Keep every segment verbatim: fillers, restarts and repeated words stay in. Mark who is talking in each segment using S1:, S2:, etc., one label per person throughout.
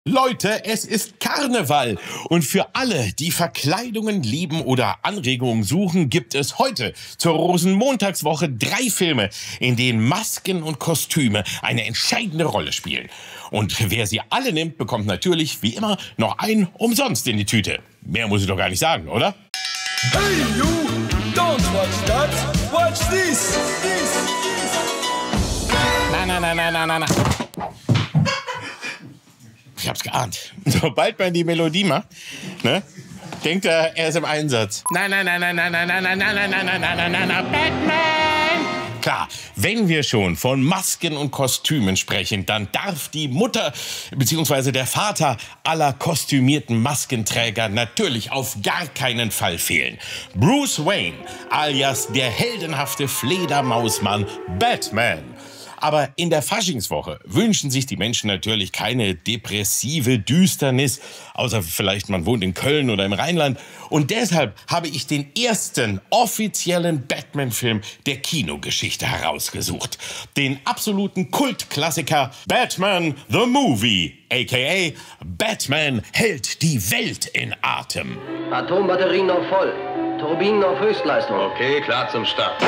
S1: Leute, es ist Karneval und für alle, die Verkleidungen lieben oder Anregungen suchen, gibt es heute zur Rosenmontagswoche drei Filme, in denen Masken und Kostüme eine entscheidende Rolle spielen. Und wer sie alle nimmt, bekommt natürlich, wie immer, noch einen umsonst in die Tüte. Mehr muss ich doch gar nicht sagen, oder?
S2: Hey you, don't watch that, watch this.
S1: Na, na, na, na, na, na, na. Ich hab's geahnt. Sobald man die Melodie macht, ne, denkt er, er ist im Einsatz. Na, na, na, na, na, na, na, na, na, na, na, na, na, na, na, Batman! Klar, wenn wir schon von Masken und Kostümen sprechen, dann darf die Mutter bzw. der Vater aller kostümierten Maskenträger natürlich auf gar keinen Fall fehlen. Bruce Wayne, alias der heldenhafte Fledermausmann Batman. Aber in der Faschingswoche wünschen sich die Menschen natürlich keine depressive Düsternis, außer vielleicht man wohnt in Köln oder im Rheinland. Und deshalb habe ich den ersten offiziellen Batman-Film der Kinogeschichte herausgesucht. Den absoluten Kultklassiker Batman the Movie, aka Batman hält die Welt in Atem.
S3: Atombatterien noch voll, Turbinen auf Höchstleistung.
S4: Okay, klar zum Start.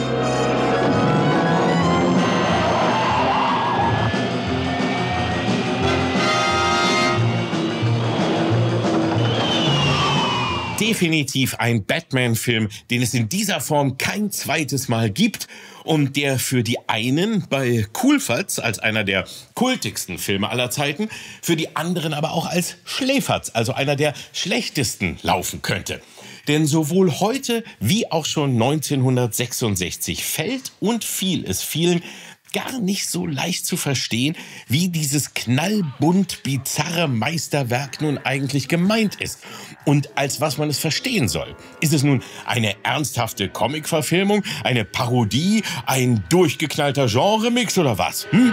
S1: Definitiv ein Batman-Film, den es in dieser Form kein zweites Mal gibt und der für die einen bei Coolfatz als einer der kultigsten Filme aller Zeiten, für die anderen aber auch als Schläferz, also einer der schlechtesten, laufen könnte. Denn sowohl heute wie auch schon neunzehnhundertsechsundsechzig fällt und fiel es vielen gar nicht so leicht zu verstehen, wie dieses knallbunt bizarre Meisterwerk nun eigentlich gemeint ist und als was man es verstehen soll. Ist es nun eine ernsthafte Comic-Verfilmung, eine Parodie, ein durchgeknallter Genremix oder was? Hm?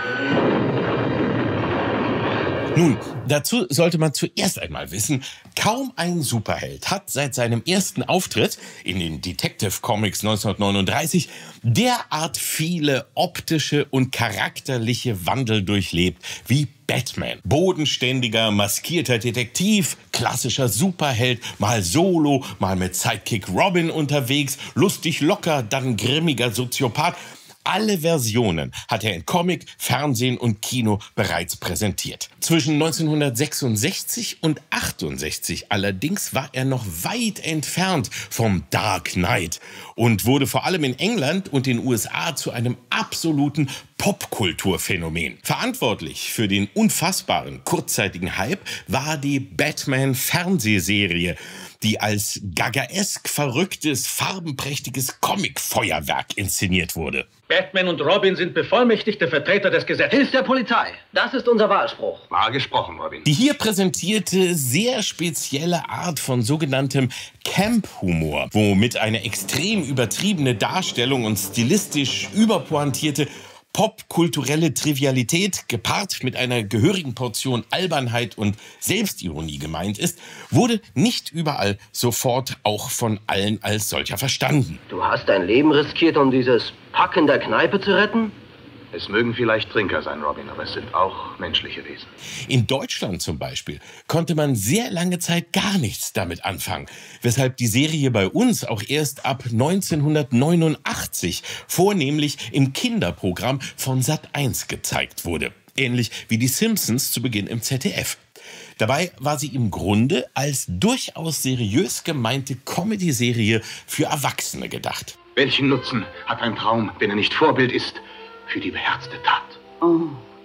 S1: Nun, dazu sollte man zuerst einmal wissen, kaum ein Superheld hat seit seinem ersten Auftritt in den Detective Comics neunzehnhundertneununddreißig derart viele optische und charakterliche Wandel durchlebt wie Batman. Bodenständiger, maskierter Detektiv, klassischer Superheld, mal solo, mal mit Sidekick Robin unterwegs, lustig locker, dann grimmiger Soziopath. Alle Versionen hat er in Comic, Fernsehen und Kino bereits präsentiert. Zwischen neunzehnhundertsechsundsechzig und achtundsechzig allerdings war er noch weit entfernt vom Dark Knight und wurde vor allem in England und den U S A zu einem absoluten Popkulturphänomen. Verantwortlich für den unfassbaren kurzzeitigen Hype war die Batman-Fernsehserie, die als gagaesk verrücktes, farbenprächtiges Comic-Feuerwerk inszeniert wurde.
S5: Batman und Robin sind bevollmächtigte Vertreter des Gesetzes.
S3: Hilf der Polizei. Das ist unser Wahlspruch.
S4: Wahr gesprochen, Robin.
S1: Die hier präsentierte sehr spezielle Art von sogenanntem Camp-Humor, womit eine extrem übertriebene Darstellung und stilistisch überpointierte popkulturelle Trivialität gepaart mit einer gehörigen Portion Albernheit und Selbstironie gemeint ist, wurde nicht überall sofort auch von allen als solcher verstanden.
S3: Du hast dein Leben riskiert, um dieses Pack in der Kneipe zu retten?
S4: Es mögen vielleicht Trinker sein, Robin, aber es sind auch menschliche Wesen.
S1: In Deutschland zum Beispiel konnte man sehr lange Zeit gar nichts damit anfangen, weshalb die Serie bei uns auch erst ab neunzehnhundertneunundachtzig vornehmlich im Kinderprogramm von Sat eins gezeigt wurde. Ähnlich wie die Simpsons zu Beginn im Z D F. Dabei war sie im Grunde als durchaus seriös gemeinte Comedy-Serie für Erwachsene gedacht.
S4: Welchen Nutzen hat ein Traum, wenn er nicht Vorbild ist für die beherzte Tat?
S6: Oh,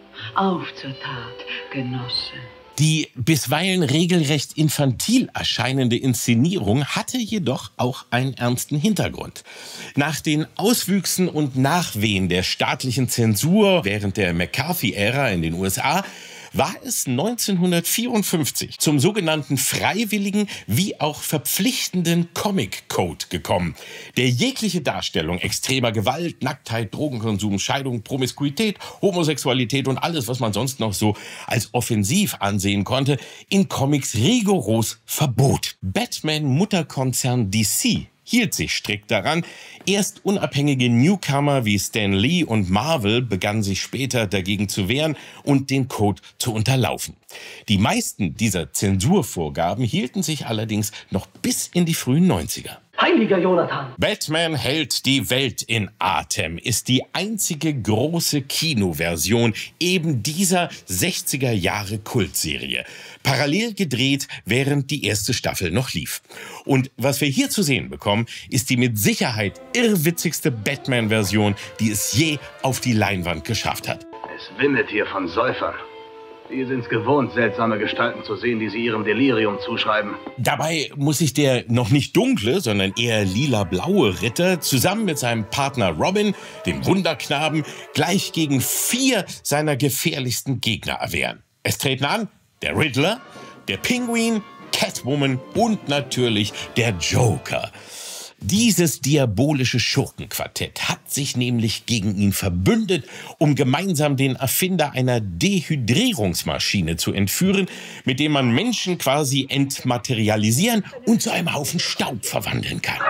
S6: auf zur Tat, Genosse.
S1: Die bisweilen regelrecht infantil erscheinende Inszenierung hatte jedoch auch einen ernsten Hintergrund. Nach den Auswüchsen und Nachwehen der staatlichen Zensur während der McCarthy-Ära in den U S A war es neunzehnhundertvierundfünfzig zum sogenannten freiwilligen wie auch verpflichtenden Comic Code gekommen, der jegliche Darstellung extremer Gewalt, Nacktheit, Drogenkonsum, Scheidung, Promiskuität, Homosexualität und alles, was man sonst noch so als offensiv ansehen konnte, in Comics rigoros verbot. Batman-Mutterkonzern D C hielt sich strikt daran. Erst unabhängige Newcomer wie Stan Lee und Marvel begannen sich später dagegen zu wehren und den Code zu unterlaufen. Die meisten dieser Zensurvorgaben hielten sich allerdings noch bis in die frühen neunziger.
S3: Heiliger Jonathan!
S1: Batman hält die Welt in Atem ist die einzige große Kinoversion eben dieser sechziger Jahre Kultserie. Parallel gedreht, während die erste Staffel noch lief. Und was wir hier zu sehen bekommen, ist die mit Sicherheit irrwitzigste Batman-Version, die es je auf die Leinwand geschafft hat.
S4: Es wimmelt hier von Säufern. Die sind es gewohnt, seltsame Gestalten zu sehen, die sie ihrem Delirium zuschreiben.
S1: Dabei muss sich der noch nicht dunkle, sondern eher lila-blaue Ritter zusammen mit seinem Partner Robin, dem Wunderknaben, gleich gegen vier seiner gefährlichsten Gegner erwehren. Es treten an der Riddler, der Pinguin, Catwoman und natürlich der Joker. Dieses diabolische Schurkenquartett hat sich nämlich gegen ihn verbündet, um gemeinsam den Erfinder einer Dehydrierungsmaschine zu entführen, mit dem man Menschen quasi entmaterialisieren und zu einem Haufen Staub verwandeln kann.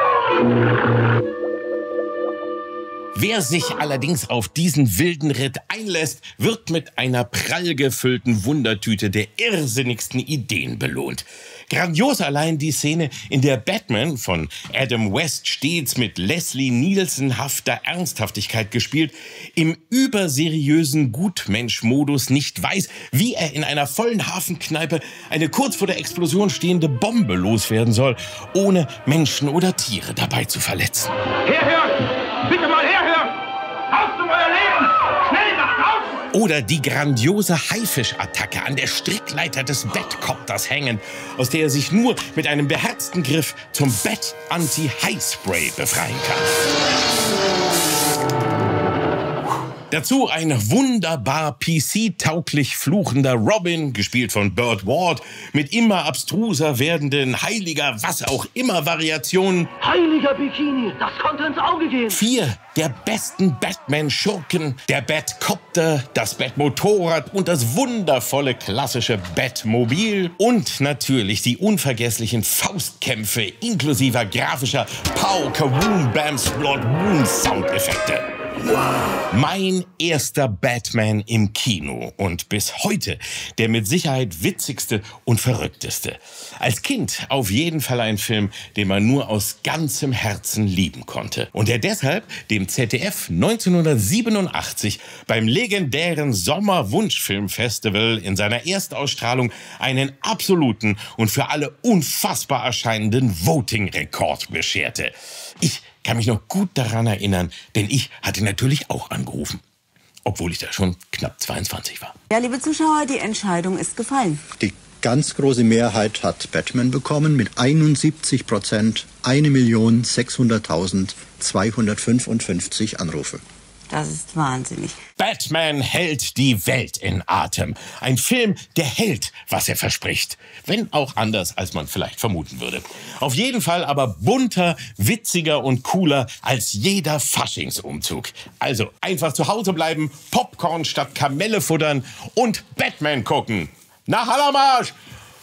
S1: Wer sich allerdings auf diesen wilden Ritt einlässt, wird mit einer prall gefüllten Wundertüte der irrsinnigsten Ideen belohnt. Grandios allein die Szene, in der Batman von Adam West stets mit Leslie Nielsen-hafter Ernsthaftigkeit gespielt, im überseriösen Gutmensch-Modus nicht weiß, wie er in einer vollen Hafenkneipe eine kurz vor der Explosion stehende Bombe loswerden soll, ohne Menschen oder Tiere dabei zu verletzen.
S5: Herhören! Bitte mal herhören! Auf zu euer Leben! Schnell nach draußen!
S1: Oder die grandiose Haifisch-Attacke an der Strickleiter des Batcopters hängend, aus der er sich nur mit einem beherzten Griff zum Bat-Anti-High-Spray befreien kann. Dazu ein wunderbar P C-tauglich fluchender Robin, gespielt von Burt Ward, mit immer abstruser werdenden heiliger was auch immer Variationen.
S3: Heiliger Bikini, das konnte ins Auge gehen.
S1: Vier der besten Batman-Schurken, der Batcopter, das Batmotorrad und das wundervolle klassische Batmobil. Und natürlich die unvergesslichen Faustkämpfe inklusiver grafischer Pow, Kawoom, Bam, Splot, Woom Soundeffekte. Mein erster Batman im Kino und bis heute der mit Sicherheit witzigste und verrückteste. Als Kind auf jeden Fall ein Film, den man nur aus ganzem Herzen lieben konnte und der deshalb dem Z D F neunzehnhundertsiebenundachtzig beim legendären Sommerwunschfilmfestival in seiner Erstausstrahlung einen absoluten und für alle unfassbar erscheinenden Voting-Rekord bescherte. Ich kann mich noch gut daran erinnern, denn ich hatte natürlich auch angerufen, obwohl ich da schon knapp zweiundzwanzig war.
S7: Ja, liebe Zuschauer, die Entscheidung ist gefallen.
S8: Die ganz große Mehrheit hat Batman bekommen mit einundsiebzig Prozent, eine Million sechshunderttausendzweihundertfünfundfünfzig Anrufe.
S7: Das ist wahnsinnig.
S1: Batman hält die Welt in Atem. Ein Film, der hält, was er verspricht. Wenn auch anders, als man vielleicht vermuten würde. Auf jeden Fall aber bunter, witziger und cooler als jeder Faschingsumzug. Also einfach zu Hause bleiben, Popcorn statt Kamelle futtern und Batman gucken. Nach Hallermarsch!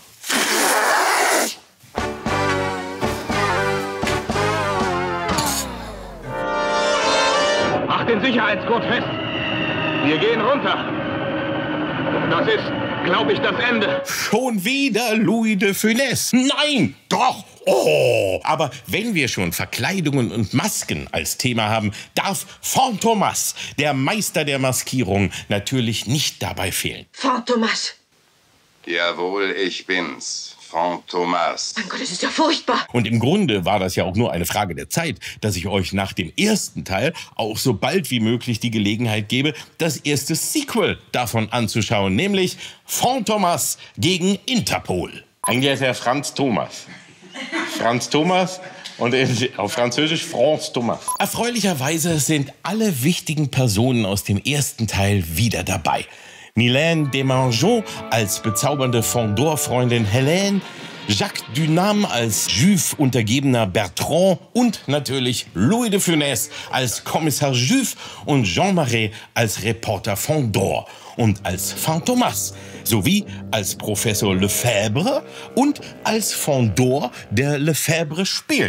S5: Den Sicherheitsgurt fest. Wir gehen runter. Das ist, glaube ich, das Ende.
S1: Schon wieder Louis de Funès. Nein, doch. Oh. Aber wenn wir schon Verkleidungen und Masken als Thema haben, darf Fantomas, der Meister der Maskierung, natürlich nicht dabei fehlen.
S9: Fantomas.
S10: Jawohl, ich bin's. Fantomas.
S9: Mein Gott, das ist ja furchtbar.
S1: Und im Grunde war das ja auch nur eine Frage der Zeit, dass ich euch nach dem ersten Teil auch so bald wie möglich die Gelegenheit gebe, das erste Sequel davon anzuschauen, nämlich Fantomas gegen Interpol. Eigentlich heißt er Franz Thomas. Franz Thomas und auf Französisch Franz Thomas. Erfreulicherweise sind alle wichtigen Personen aus dem ersten Teil wieder dabei. Mylène Desmangeons als bezaubernde Fandor-Freundin Hélène, Jacques Dunham als Juve untergebener Bertrand und natürlich Louis de Funès als Kommissar Juve und Jean Marais als Reporter Fandor und als Fantomas sowie als Professor Lefebvre und als Fandor, der Lefebvre spielt.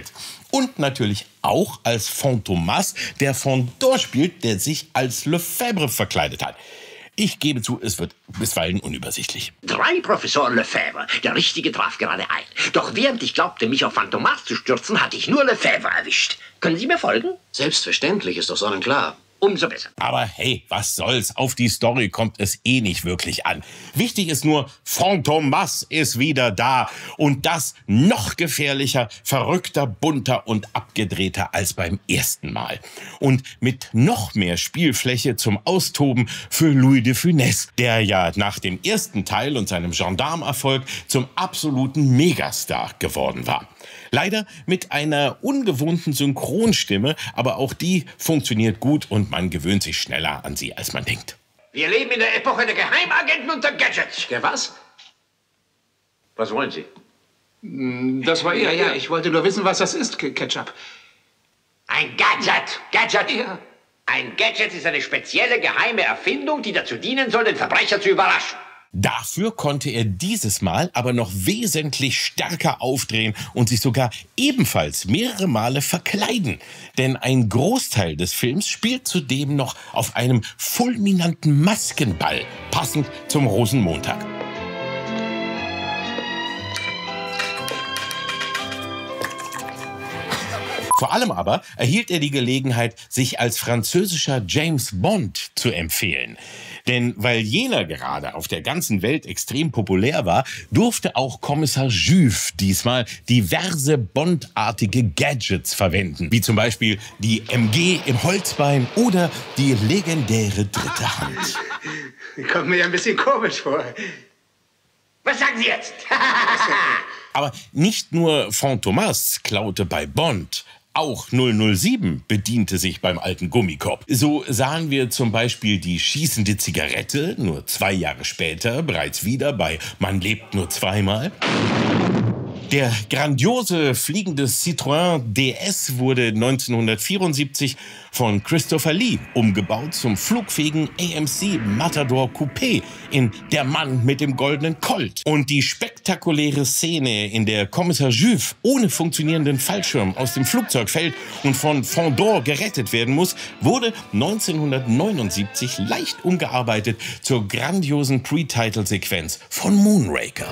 S1: Und natürlich auch als Fantomas, der Fandor spielt, der sich als Lefebvre verkleidet hat. Ich gebe zu, es wird bisweilen unübersichtlich.
S11: Drei Professor Lefebvre. Der Richtige traf gerade ein. Doch während ich glaubte, mich auf Fantomas zu stürzen, hatte ich nur Lefebvre erwischt. Können Sie mir folgen?
S3: Selbstverständlich, ist doch sonnenklar.
S11: Umso besser.
S1: Aber hey, was soll's? Auf die Story kommt es eh nicht wirklich an. Wichtig ist nur, Fantomas ist wieder da. Und das noch gefährlicher, verrückter, bunter und abgedrehter als beim ersten Mal. Und mit noch mehr Spielfläche zum Austoben für Louis de Funès, der ja nach dem ersten Teil und seinem Gendarme-Erfolg zum absoluten Megastar geworden war. Leider mit einer ungewohnten Synchronstimme, aber auch die funktioniert gut und man gewöhnt sich schneller an sie, als man denkt.
S11: Wir leben in der Epoche der Geheimagenten und der Gadgets. Der was? Was wollen Sie?
S12: Das war er, ja. Ich wollte nur wissen, was das ist, Ketchup.
S11: Ein Gadget. Gadget. Ja. Ein Gadget ist eine spezielle geheime Erfindung, die dazu dienen soll, den Verbrecher zu überraschen.
S1: Dafür konnte er dieses Mal aber noch wesentlich stärker aufdrehen und sich sogar ebenfalls mehrere Male verkleiden. Denn ein Großteil des Films spielt zudem noch auf einem fulminanten Maskenball, passend zum Rosenmontag. Vor allem aber erhielt er die Gelegenheit, sich als französischer James Bond zu empfehlen. Denn weil jener gerade auf der ganzen Welt extrem populär war, durfte auch Kommissar Juve diesmal diverse Bond-artige Gadgets verwenden. Wie zum Beispiel die M G im Holzbein oder die legendäre dritte Hand.
S12: Kommt mir ja ein bisschen komisch vor.
S11: Was sagen Sie jetzt?
S1: Aber nicht nur Fantomas klaute bei Bond. Auch null null sieben bediente sich beim alten Gummikopf. So sahen wir zum Beispiel die schießende Zigarette nur zwei Jahre später bereits wieder bei Man lebt nur zweimal. Der grandiose fliegende Citroën D S wurde neunzehnhundertvierundsiebzig von Christopher Lee umgebaut zum flugfähigen A M C Matador Coupé in Der Mann mit dem goldenen Colt. Und die spektakuläre Szene, in der Kommissar Juve ohne funktionierenden Fallschirm aus dem Flugzeug fällt und von Fandor gerettet werden muss, wurde neunzehnhundertneunundsiebzig leicht umgearbeitet zur grandiosen Pre-Title-Sequenz von Moonraker.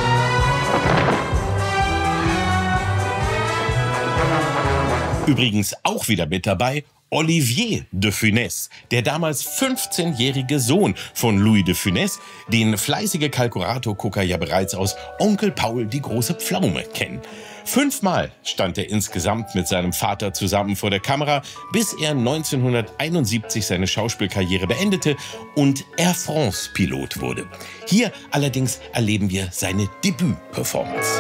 S1: Übrigens auch wieder mit dabei Olivier de Funès, der damals fünfzehnjährige Sohn von Louis de Funès, den fleißige Kalkulator-Gucker ja bereits aus Onkel Paul die große Pflaume kennen. Fünfmal stand er insgesamt mit seinem Vater zusammen vor der Kamera, bis er neunzehnhunderteinundsiebzig seine Schauspielkarriere beendete und Air France-Pilot wurde. Hier allerdings erleben wir seine Debüt-Performance.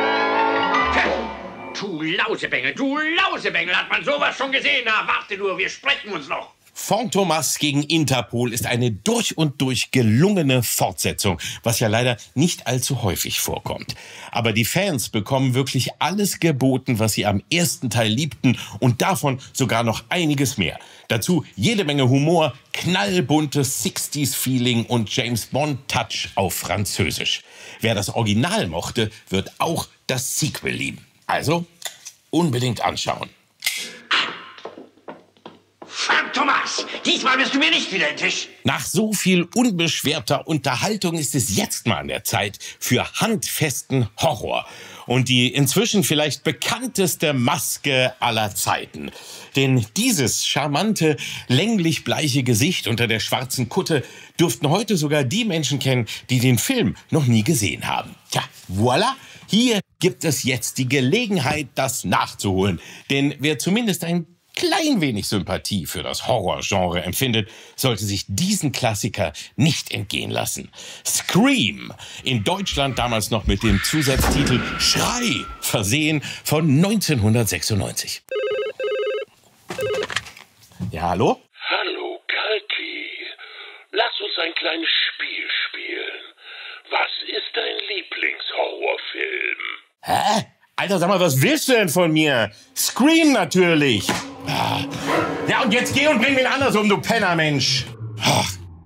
S11: Du Lausebengel, du Lausebengel, hat man sowas schon gesehen? Na, warte nur, wir sprechen uns noch.
S1: Fantomas gegen Interpol ist eine durch und durch gelungene Fortsetzung, was ja leider nicht allzu häufig vorkommt. Aber die Fans bekommen wirklich alles geboten, was sie am ersten Teil liebten und davon sogar noch einiges mehr. Dazu jede Menge Humor, knallbuntes sechziger-Feeling und James-Bond-Touch auf Französisch. Wer das Original mochte, wird auch das Sequel lieben. Also unbedingt anschauen.
S11: Fantomas, diesmal bist du mir nicht wieder im Tisch.
S1: Nach so viel unbeschwerter Unterhaltung ist es jetzt mal an der Zeit für handfesten Horror. Und die inzwischen vielleicht bekannteste Maske aller Zeiten. Denn dieses charmante, länglich bleiche Gesicht unter der schwarzen Kutte dürften heute sogar die Menschen kennen, die den Film noch nie gesehen haben. Tja, voilà, hier gibt es jetzt die Gelegenheit, das nachzuholen. Denn wer zumindest ein klein wenig Sympathie für das Horrorgenre empfindet, sollte sich diesen Klassiker nicht entgehen lassen. Scream, in Deutschland damals noch mit dem Zusatztitel Schrei versehen, von neunzehnhundertsechsundneunzig. Ja, hallo?
S13: Hallo, Kalki. Lass uns ein kleines Spiel spielen. Was ist dein Lieblingshorrorfilm?
S1: Hä? Alter, sag mal, was willst du denn von mir? Scream natürlich. Ja, und jetzt geh und bring wen anders um, du Penner, Mensch.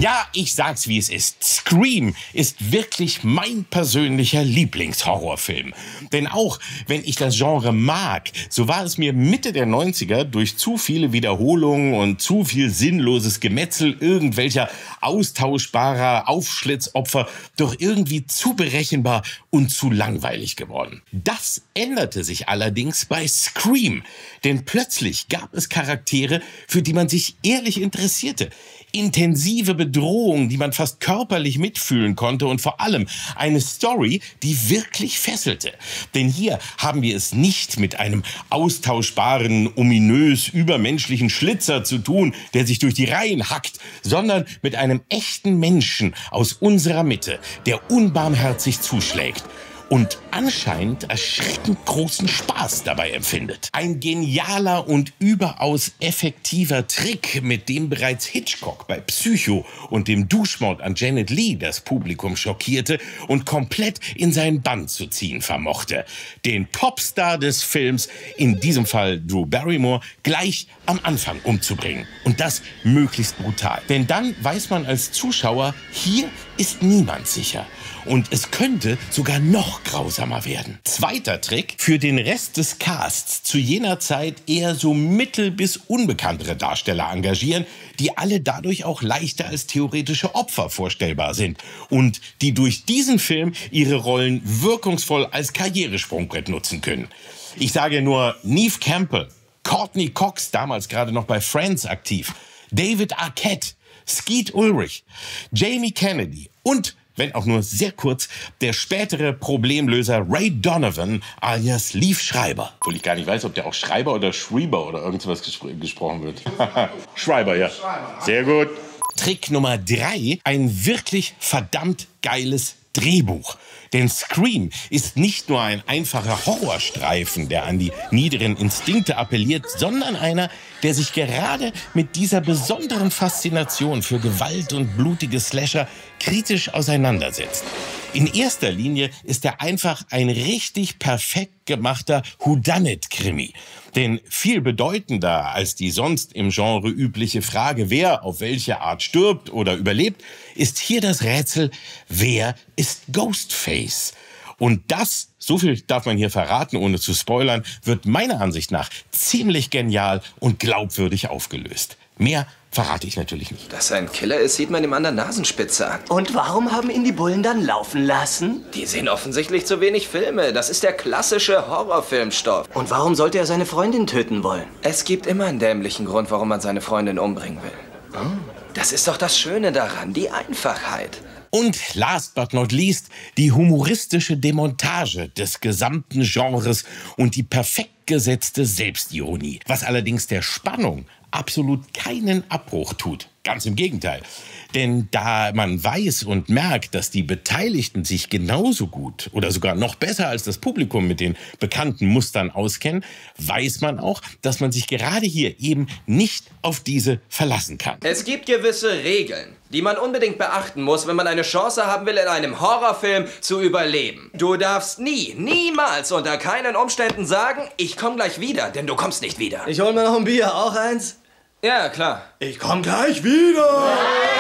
S1: Ja, ich sag's wie es ist. Scream ist wirklich mein persönlicher Lieblingshorrorfilm. Denn auch wenn ich das Genre mag, so war es mir Mitte der neunziger durch zu viele Wiederholungen und zu viel sinnloses Gemetzel irgendwelcher austauschbarer Aufschlitzopfer doch irgendwie zu berechenbar und zu langweilig geworden. Das änderte sich allerdings bei Scream. Denn plötzlich gab es Charaktere, für die man sich ehrlich interessierte. Intensive Bedrohung, die man fast körperlich mitfühlen konnte und vor allem eine Story, die wirklich fesselte. Denn hier haben wir es nicht mit einem austauschbaren, ominös übermenschlichen Schlitzer zu tun, der sich durch die Reihen hackt, sondern mit einem echten Menschen aus unserer Mitte, der unbarmherzig zuschlägt. Und anscheinend erschreckend großen Spaß dabei empfindet. Ein genialer und überaus effektiver Trick, mit dem bereits Hitchcock bei Psycho und dem Duschmord an Janet Leigh das Publikum schockierte und komplett in seinen Bann zu ziehen vermochte. Den Popstar des Films, in diesem Fall Drew Barrymore, gleich am Anfang umzubringen. Und das möglichst brutal. Denn dann weiß man als Zuschauer, hier ist niemand sicher. Und es könnte sogar noch grausamer werden. Zweiter Trick: für den Rest des Casts zu jener Zeit eher so mittel- bis unbekanntere Darsteller engagieren, die alle dadurch auch leichter als theoretische Opfer vorstellbar sind und die durch diesen Film ihre Rollen wirkungsvoll als Karrieresprungbrett nutzen können. Ich sage nur Neve Campbell, Courtney Cox, damals gerade noch bei Friends aktiv, David Arquette, Skeet Ulrich, Jamie Kennedy und, wenn auch nur sehr kurz, der spätere Problemlöser Ray Donovan alias Liev Schreiber. Obwohl ich gar nicht weiß, ob der auch Schreiber oder Schreiber oder irgendwas gespr gesprochen wird. Schreiber, ja. Sehr gut. Trick Nummer drei: ein wirklich verdammt geiles Drehbuch. Denn Scream ist nicht nur ein einfacher Horrorstreifen, der an die niederen Instinkte appelliert, sondern einer, der sich gerade mit dieser besonderen Faszination für Gewalt und blutige Slasher kritisch auseinandersetzt. In erster Linie ist er einfach ein richtig perfekt gemachter Whodunit-Krimi. Denn viel bedeutender als die sonst im Genre übliche Frage, wer auf welche Art stirbt oder überlebt, ist hier das Rätsel, wer ist Ghostface? Und das, so viel darf man hier verraten, ohne zu spoilern, wird meiner Ansicht nach ziemlich genial und glaubwürdig aufgelöst. Mehr verrate ich natürlich nicht.
S14: Dass er ein Killer ist, sieht man ihm an der Nasenspitze an.
S15: Und warum haben ihn die Bullen dann laufen lassen?
S14: Die sehen offensichtlich zu wenig Filme. Das ist der klassische Horrorfilmstoff.
S15: Und warum sollte er seine Freundin töten wollen?
S14: Es gibt immer einen dämlichen Grund, warum man seine Freundin umbringen will. Oh. Das ist doch das Schöne daran, die Einfachheit.
S1: Und last but not least, die humoristische Demontage des gesamten Genres und die perfekt gesetzte Selbstironie, was allerdings der Spannung absolut keinen Abbruch tut. Ganz im Gegenteil. Denn da man weiß und merkt, dass die Beteiligten sich genauso gut oder sogar noch besser als das Publikum mit den bekannten Mustern auskennen, weiß man auch, dass man sich gerade hier eben nicht auf diese verlassen kann.
S14: Es gibt gewisse Regeln, die man unbedingt beachten muss, wenn man eine Chance haben will, in einem Horrorfilm zu überleben. Du darfst nie, niemals unter keinen Umständen sagen, ich komm gleich wieder, denn du kommst nicht wieder.
S15: Ich hol mir noch ein Bier, auch eins?
S14: Ja, klar.
S15: Ich komm gleich wieder.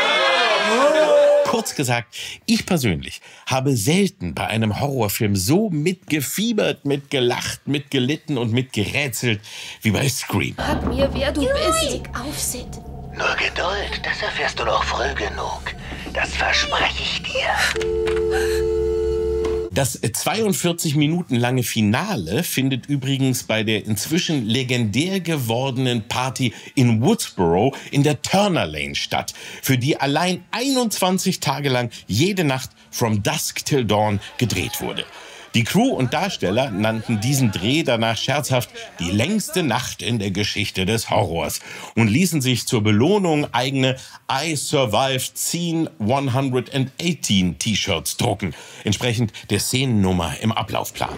S1: Kurz gesagt, ich persönlich habe selten bei einem Horrorfilm so mitgefiebert, mitgelacht, mitgelitten und mitgerätselt wie bei Scream.
S16: Sag mir, wer du bist.
S17: Auf, Sid. Nur Geduld, das erfährst du noch früh genug. Das verspreche ich dir.
S1: Das zweiundvierzig Minuten lange Finale findet übrigens bei der inzwischen legendär gewordenen Party in Woodsboro in der Turner Lane statt, für die allein einundzwanzig Tage lang jede Nacht From Dusk Till Dawn gedreht wurde. Die Crew und Darsteller nannten diesen Dreh danach scherzhaft die längste Nacht in der Geschichte des Horrors und ließen sich zur Belohnung eigene I Survived Scene hundertachtzehn T-Shirts drucken, entsprechend der Szenennummer im Ablaufplan.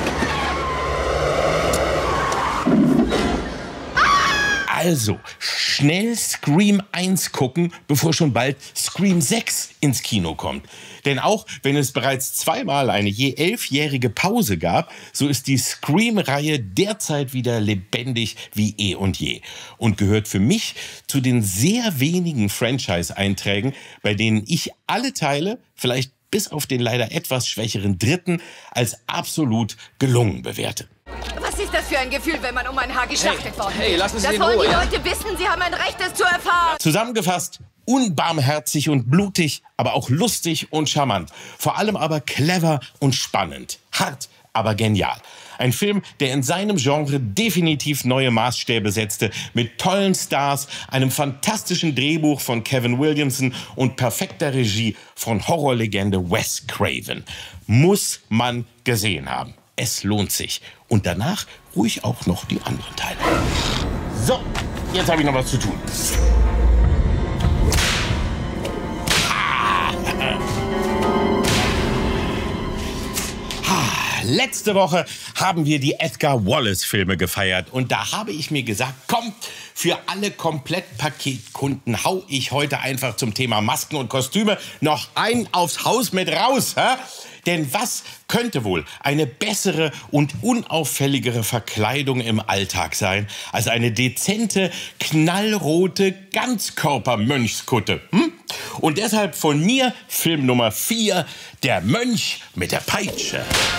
S1: Also, schnell Scream eins gucken, bevor schon bald Scream sechs ins Kino kommt. Denn auch wenn es bereits zweimal eine je elfjährige Pause gab, so ist die Scream-Reihe derzeit wieder lebendig wie eh und je. Und gehört für mich zu den sehr wenigen Franchise-Einträgen, bei denen ich alle Teile, vielleicht bis auf den leider etwas schwächeren dritten, als absolut gelungen bewerte.
S16: Was ist das für ein Gefühl, wenn man um ein Haar geschlachtet
S14: hey,
S16: worden ist?
S14: Hey, lassen Sie
S16: das
S14: ihn in
S16: wollen
S14: Ruhe,
S16: die
S14: ja?
S16: Leute wissen. Sie haben ein Recht, es zu erfahren.
S1: Zusammengefasst: unbarmherzig und blutig, aber auch lustig und charmant. Vor allem aber clever und spannend. Hart, aber genial. Ein Film, der in seinem Genre definitiv neue Maßstäbe setzte, mit tollen Stars, einem fantastischen Drehbuch von Kevin Williamson und perfekter Regie von Horrorlegende Wes Craven. Muss man gesehen haben. Es lohnt sich. Und danach ruhig auch noch die anderen Teile. So, jetzt habe ich noch was zu tun. Letzte Woche haben wir die Edgar Wallace-Filme gefeiert. Und da habe ich mir gesagt, komm, für alle Komplettpaketkunden hau ich heute einfach zum Thema Masken und Kostüme noch ein aufs Haus mit raus. Hä? Denn was könnte wohl eine bessere und unauffälligere Verkleidung im Alltag sein, als eine dezente, knallrote Ganzkörper-Mönchskutte? Hm? Und deshalb von mir Film Nummer vier, Der Mönch mit der Peitsche.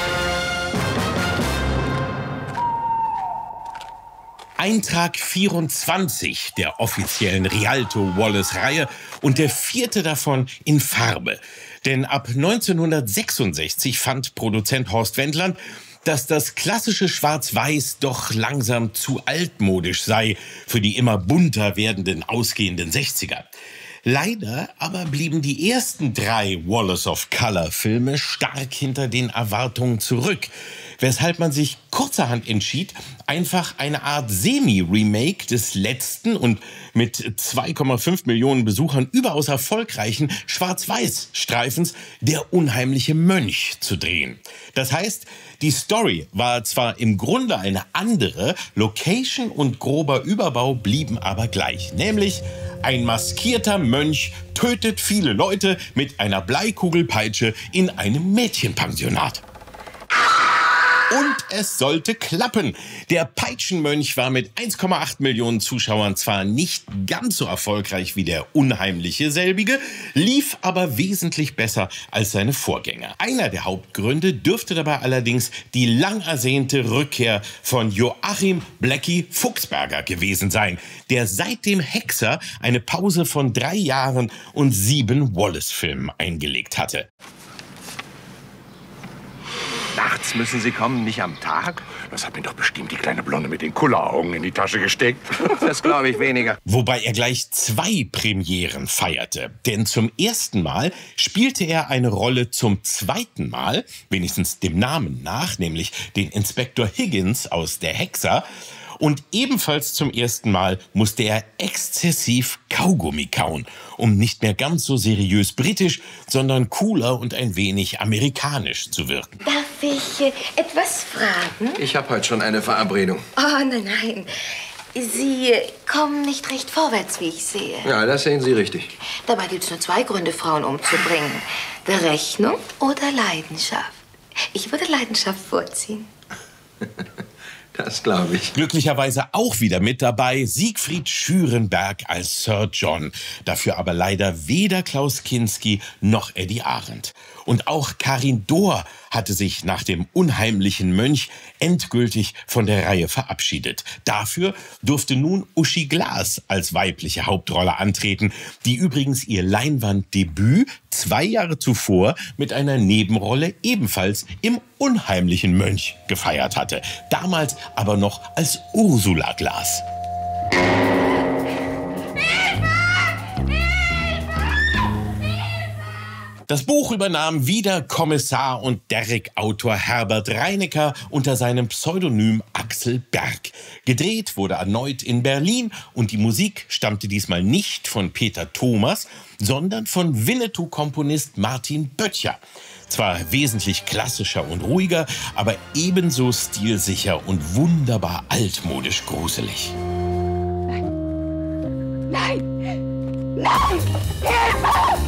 S1: Eintrag vierundzwanzig der offiziellen Rialto-Wallace-Reihe und der vierte davon in Farbe. Denn ab neunzehnhundertsechsundsechzig fand Produzent Horst Wendland, dass das klassische Schwarz-Weiß doch langsam zu altmodisch sei für die immer bunter werdenden ausgehenden sechziger. Leider aber blieben die ersten drei Wallace of Color-Filme stark hinter den Erwartungen zurück, weshalb man sich kurzerhand entschied, einfach eine Art Semi-Remake des letzten und mit zwei Komma fünf Millionen Besuchern überaus erfolgreichen Schwarz-Weiß-Streifens Der unheimliche Mönch zu drehen. Das heißt, die Story war zwar im Grunde eine andere, Location und grober Überbau blieben aber gleich, nämlich ein maskierter Mönch tötet viele Leute mit einer Bleikugelpeitsche in einem Mädchenpensionat. Und es sollte klappen. Der Peitschenmönch war mit eins Komma acht Millionen Zuschauern zwar nicht ganz so erfolgreich wie der unheimliche selbige, lief aber wesentlich besser als seine Vorgänger. Einer der Hauptgründe dürfte dabei allerdings die lang ersehnte Rückkehr von Joachim Blackie Fuchsberger gewesen sein, der seit dem Hexer eine Pause von drei Jahren und sieben Wallace-Filmen eingelegt hatte.
S18: Nachts müssen Sie kommen, nicht am Tag? Das hat mir doch bestimmt die kleine Blonde mit den Kulleraugen in die Tasche gesteckt. Das glaube ich weniger.
S1: Wobei er gleich zwei Premieren feierte. Denn zum ersten Mal spielte er eine Rolle zum zweiten Mal, wenigstens dem Namen nach, nämlich den Inspektor Higgins aus Der Hexer. Und ebenfalls zum ersten Mal musste er exzessiv Kaugummi kauen, um nicht mehr ganz so seriös britisch, sondern cooler und ein wenig amerikanisch zu wirken.
S19: Darf ich äh, etwas fragen?
S14: Ich habe heute schon eine Verabredung.
S19: Oh, nein, nein. Sie kommen nicht recht vorwärts, wie ich sehe.
S14: Ja, das sehen Sie richtig.
S19: Dabei gibt es nur zwei Gründe, Frauen umzubringen. Berechnung oder Leidenschaft. Ich würde Leidenschaft vorziehen.
S1: Das glaube ich. Glücklicherweise auch wieder mit dabei Siegfried Schürenberg als Sir John. Dafür aber leider weder Klaus Kinski noch Eddie Arendt. Und auch Karin Dohr hatte sich nach dem unheimlichen Mönch endgültig von der Reihe verabschiedet. Dafür durfte nun Uschi Glas als weibliche Hauptrolle antreten, die übrigens ihr Leinwanddebüt zwei Jahre zuvor mit einer Nebenrolle ebenfalls im unheimlichen Mönch gefeiert hatte. Damals aber noch als Ursula Glas. Das Buch übernahm wieder Kommissar und Derrick-Autor Herbert Reinecker unter seinem Pseudonym Axel Berg. Gedreht wurde erneut in Berlin und die Musik stammte diesmal nicht von Peter Thomas, sondern von Winnetou-Komponist Martin Böttcher. Zwar wesentlich klassischer und ruhiger, aber ebenso stilsicher und wunderbar altmodisch gruselig.
S16: Nein! Nein! Hilfe!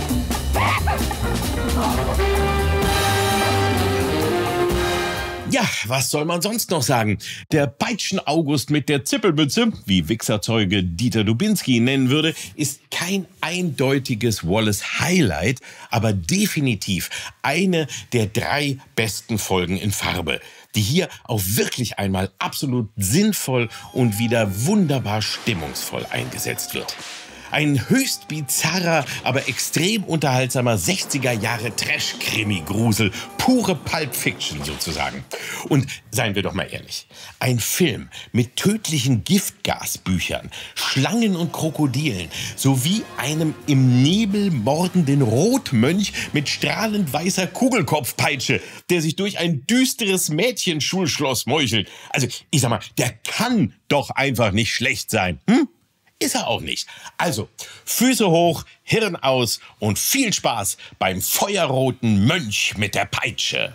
S1: Ja, was soll man sonst noch sagen? Der Peitschen-August mit der Zippelmütze, wie Wichserzeuge Dieter Dubinski ihn nennen würde, ist kein eindeutiges Wallace-Highlight, aber definitiv eine der drei besten Folgen in Farbe, die hier auch wirklich einmal absolut sinnvoll und wieder wunderbar stimmungsvoll eingesetzt wird. Ein höchst bizarrer, aber extrem unterhaltsamer sechziger Jahre Trash-Krimi-Grusel, pure Pulp Fiction sozusagen. Und seien wir doch mal ehrlich, ein Film mit tödlichen Giftgasbüchern, Schlangen und Krokodilen sowie einem im Nebel mordenden Rotmönch mit strahlend weißer Kugelkopfpeitsche, der sich durch ein düsteres Mädchenschulschloss meuchelt. Also ich sag mal, der kann doch einfach nicht schlecht sein, hm? Ist er auch nicht. Also, Füße hoch, Hirn aus und viel Spaß beim feuerroten Mönch mit der Peitsche.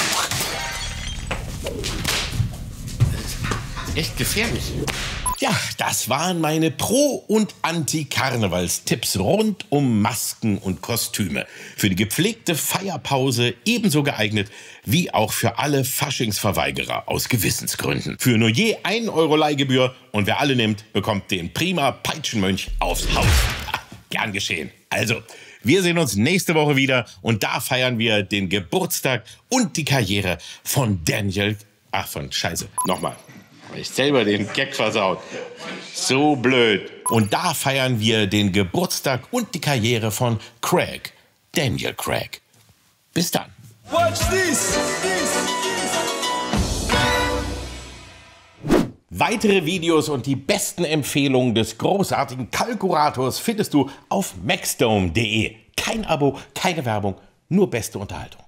S1: Echt gefährlich. Ja, das waren meine Pro- und Anti-Karnevals-Tipps rund um Masken und Kostüme. Für die gepflegte Feierpause ebenso geeignet wie auch für alle Faschingsverweigerer aus Gewissensgründen. Für nur je ein Euro Leihgebühr und wer alle nimmt, bekommt den prima Peitschenmönch aufs Haus. Ah, gern geschehen. Also, wir sehen uns nächste Woche wieder und da feiern wir den Geburtstag und die Karriere von Daniel... Ach, von Scheiße. Nochmal. Ich selber den Gag versaut. So blöd. Und da feiern wir den Geburtstag und die Karriere von Craig. Daniel Craig. Bis dann.
S2: Watch this.
S1: Weitere Videos und die besten Empfehlungen des großartigen Kalkulators findest du auf maxdome punkt de. Kein Abo, keine Werbung, nur beste Unterhaltung.